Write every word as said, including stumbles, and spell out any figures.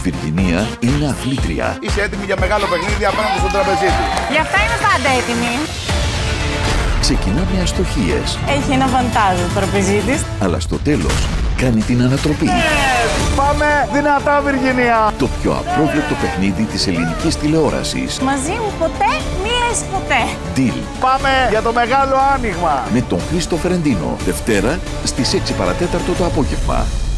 Βιργινία είναι αθλήτρια. Είσαι έτοιμη για μεγάλο παιχνίδι απέναντι στον τραπεζίτη. Γι' αυτά είμαι πάντα έτοιμη. Ξεκινά με αστοχίες. Έχει ένα βαντάζ ο τραπεζίτης. Αλλά στο τέλος κάνει την ανατροπή. Yes! Πάμε δυνατά, Βιργινία! Το πιο απρόβλεπτο παιχνίδι της ελληνικής τηλεόρασης. Μαζί μου ποτέ, μη λες ποτέ. Deal. Πάμε για το μεγάλο άνοιγμα. Με τον Χρήστο Φερεντίνο. Δευτέρα στις έξι παρατέταρτο το απόγευμα.